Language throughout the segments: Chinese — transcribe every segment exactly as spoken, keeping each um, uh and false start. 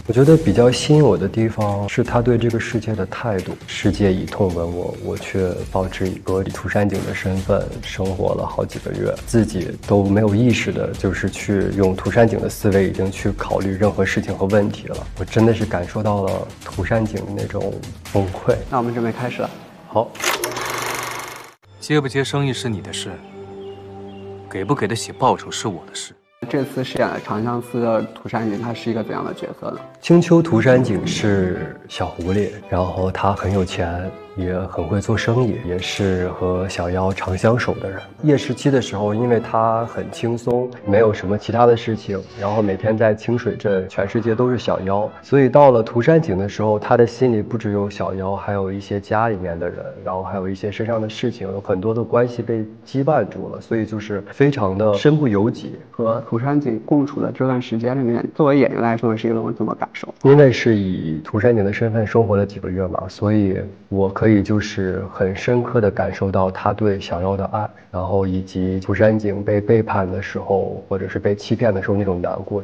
我觉得比较吸引我的地方是他对这个世界的态度。世界以痛吻我，我却报之以歌。以涂山璟的身份生活了好几个月，自己都没有意识的，就是去用涂山璟的思维已经去考虑任何事情和问题了。我真的是感受到了涂山璟的那种崩溃。 那我们准备开始了。 好， 接不接生意是你的事，给不给得起报酬是我的事。 这次饰演的长相思的涂山璟，她是一个怎样的角色呢？ 青丘涂山璟是小狐狸，然后他很有钱，也很会做生意，也是和小妖常相守的人。叶十七的时候，因为他很轻松，没有什么其他的事情，然后每天在清水镇，全世界都是小妖，所以到了涂山璟的时候，他的心里不只有小妖，还有一些家里面的人，然后还有一些身上的事情，有很多的关系被羁绊住了，所以就是非常的身不由己。 和涂山璟共处的这段时间里面，作为演员来说是一种怎么感受？ 因为是以涂山璟的身份生活了几个月嘛，所以我可以就是很深刻的感受到他对小妖的爱，然后以及涂山璟被背叛的时候，或者是被欺骗的时候那种难过。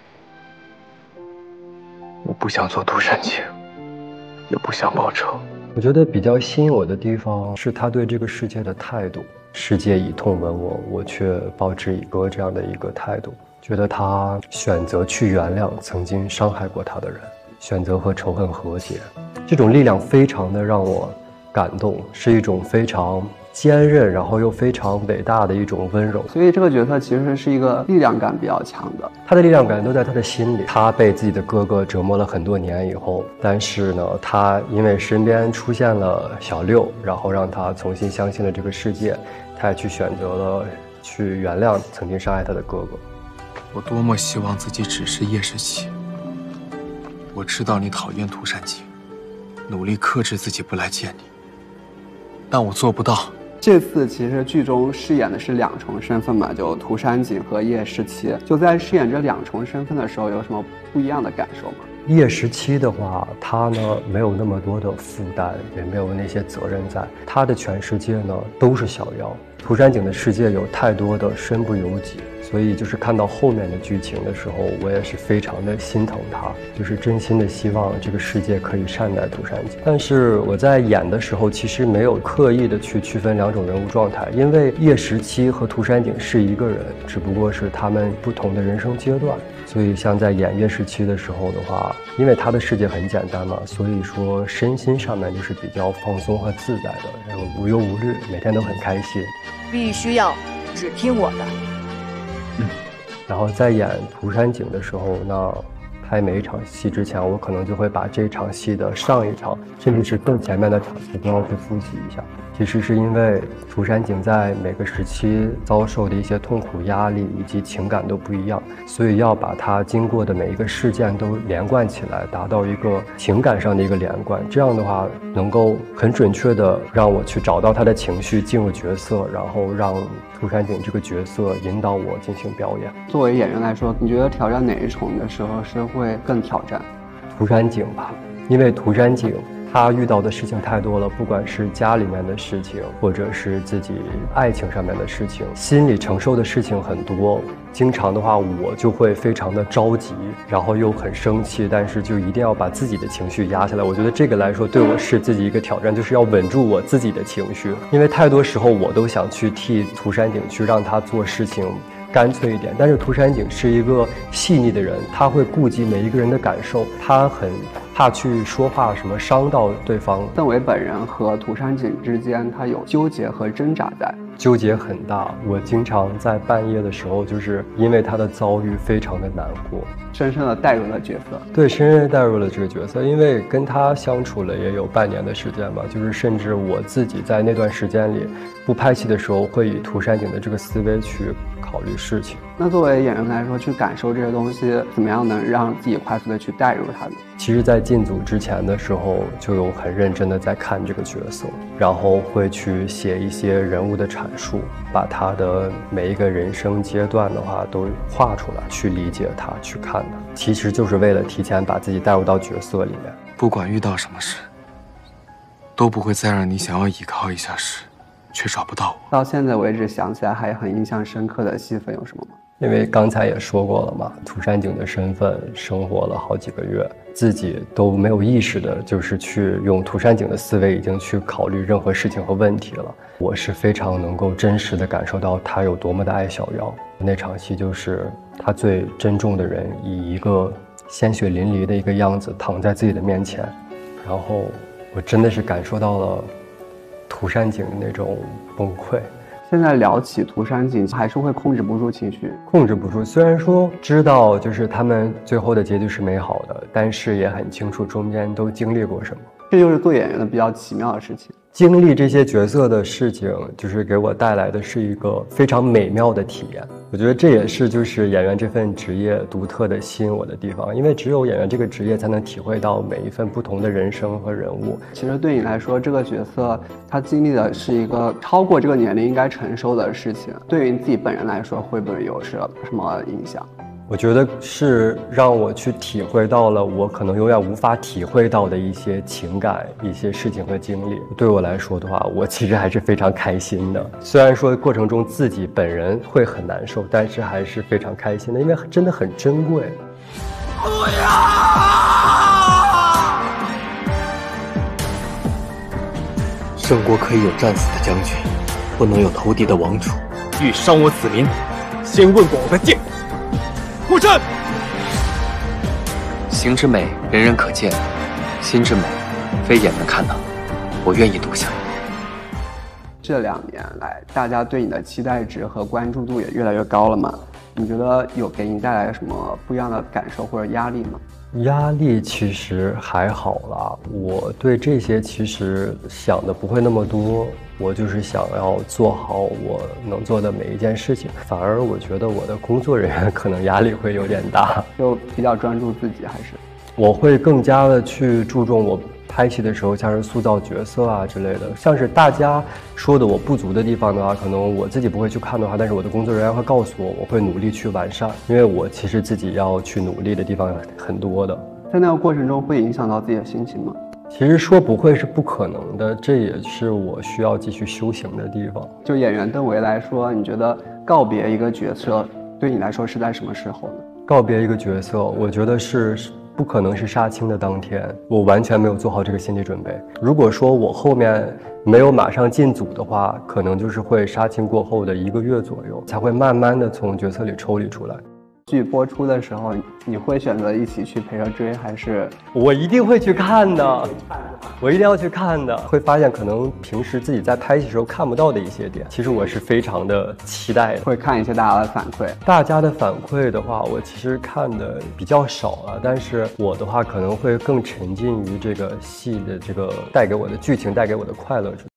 我不想做涂山璟，也不想报仇。 我觉得比较吸引我的地方是他对这个世界的态度。世界以痛吻我，我却报之以歌，这样的一个态度。觉得他选择去原谅曾经伤害过他的人，选择和仇恨和解，这种力量非常的让我感动，是一种非常坚韧，然后又非常伟大的一种温柔。 所以这个角色其实是一个力量感比较强的， 他的力量感都在他的心里。他被自己的哥哥折磨了很多年以后，但是呢，他因为身边出现了小六，然后让他重新相信了这个世界，他也去选择了去原谅曾经伤害他的哥哥。 我多么希望自己只是叶十七。我知道你讨厌涂山璟，努力克制自己不来见你，但我做不到。 这次其实剧中饰演的是两重身份嘛，就涂山璟和叶十七。就在饰演这两重身份的时候，有什么不一样的感受吗？ 叶十七的话，他呢没有那么多的负担，也没有那些责任在，他的全世界呢都是小妖。涂山璟的世界有太多的身不由己，所以就是看到后面的剧情的时候，我也是非常的心疼他，就是真心的希望这个世界可以善待涂山璟。但是我在演的时候，其实没有刻意的去区分两种人物状态，因为叶十七和涂山璟是一个人，只不过是他们不同的人生阶段。所以像在演叶十七的时候的话，因为他的世界很简单嘛，所以说身心上面就是比较放松和自在的，然后无忧无虑，每天都很开心。 必须要只听我的。 嗯，然后在演涂山璟的时候，那拍每一场戏之前，我可能就会把这场戏的上一场，甚至是更前面的场次都要去复习一下。其实是因为涂山璟在每个时期遭受的一些痛苦、压力以及情感都不一样，所以要把他经过的每一个事件都连贯起来，达到一个情感上的一个连贯。这样的话，能够很准确的让我去找到他的情绪，进入角色，然后让涂山璟这个角色引导我进行表演。 作为演员来说，你觉得挑战哪一重的时候是会更挑战？ 涂山璟吧，因为涂山璟他遇到的事情太多了，不管是家里面的事情，或者是自己爱情上面的事情，心里承受的事情很多。经常的话，我就会非常的着急，然后又很生气，但是就一定要把自己的情绪压下来。我觉得这个来说，对我是自己一个挑战，就是要稳住我自己的情绪。因为太多时候我都想去替涂山璟去让他做事情干脆一点，但是涂山璟是一个细腻的人，他会顾及每一个人的感受，他很怕去说话什么伤到对方。 邓为本人和涂山璟之间，他有纠结和挣扎在， 纠结很大。我经常在半夜的时候，就是因为他的遭遇非常的难过， 深深的带入了角色。 对，深深的带入了这个角色，因为跟他相处了也有半年的时间吧，就是甚至我自己在那段时间里不拍戏的时候，会以涂山璟的这个思维去考虑事情。 那作为演员来说，去感受这些东西，怎么样能让自己快速的去带入他呢？ 其实在进组之前的时候，就有很认真的在看这个角色，然后会去写一些人物的阐述，把他的每一个人生阶段的话都画出来，去理解他，去看他，其实就是为了提前把自己带入到角色里面。 不管遇到什么事，都不会再让你想要依靠一下时，却找不到我。 到现在为止，想起来还很印象深刻的戏份有什么吗？ 因为刚才也说过了嘛，涂山璟的身份生活了好几个月，自己都没有意识的，就是去用涂山璟的思维已经去考虑任何事情和问题了。我是非常能够真实的感受到他有多么的爱小妖。那场戏就是他最珍重的人以一个鲜血淋漓的一个样子躺在自己的面前，然后我真的是感受到了涂山璟的那种崩溃。 现在聊起涂山璟，还是会控制不住情绪， 控制不住。虽然说知道就是他们最后的结局是美好的，但是也很清楚中间都经历过什么。 这就是做演员的比较奇妙的事情。 经历这些角色的事情，就是给我带来的是一个非常美妙的体验。我觉得这也是就是演员这份职业独特的吸引我的地方，因为只有演员这个职业才能体会到每一份不同的人生和人物。 其实对你来说，这个角色他经历的是一个超过这个年龄应该承受的事情，对于你自己本人来说，会不会有什么影响？ 我觉得是让我去体会到了我可能永远无法体会到的一些情感、一些事情和经历。对我来说的话，我其实还是非常开心的。虽然说过程中自己本人会很难受，但是还是非常开心的，因为真的很珍贵。 不要！ 郑国可以有战死的将军，不能有投敌的王储。欲伤我子民，先问过我的剑。顾阵， 形之美，人人可见；心之美，非眼能看到。我愿意独享。 这两年来，大家对你的期待值和关注度也越来越高了嘛？你觉得有给你带来什么不一样的感受或者压力吗？ 压力其实还好啦，我对这些其实想的不会那么多，我就是想要做好我能做的每一件事情。反而我觉得我的工作人员可能压力会有点大， 就比较专注自己，还是我会更加的去注重我拍戏的时候，像是塑造角色啊之类的，像是大家说的我不足的地方的话，可能我自己不会去看的话，但是我的工作人员会告诉我，我会努力去完善，因为我其实自己要去努力的地方很多的。 在那个过程中会影响到自己的心情吗？ 其实说不会是不可能的，这也是我需要继续修行的地方。 就演员邓为来说，你觉得告别一个角色对你来说是在什么时候呢？ 告别一个角色，我觉得是不可能是杀青的当天，我完全没有做好这个心理准备。如果说我后面没有马上进组的话，可能就是会杀青过后的一个月左右，才会慢慢的从角色里抽离出来。 剧播出的时候，你会选择一起去陪着追，还是？ 我一定会去看的，我一定要去看的。会发现可能平时自己在拍戏的时候看不到的一些点，其实我是非常的期待的。 会看一些大家的反馈。 大家的反馈的话，我其实看的比较少了，但是我的话可能会更沉浸于这个戏的这个带给我的剧情带给我的快乐中。